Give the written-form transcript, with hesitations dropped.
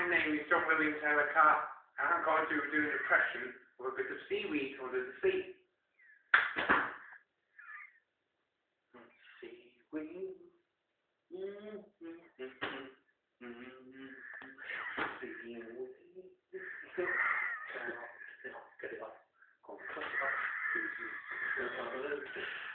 name is John Williams Ellicott, and I'm going to do an impression of a bit of seaweed under the sea. Seaweed. Get it off. Go cut it off.